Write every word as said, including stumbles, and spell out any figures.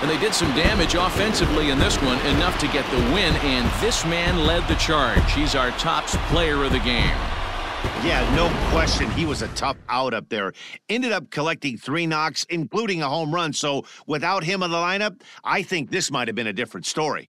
And they did some damage offensively in this one, enough to get the win, and this man led the charge. He's our top player of the game. Yeah, no question. He was a tough out up there. Ended up collecting three knocks, including a home run. So without him in the lineup, I think this might have been a different story.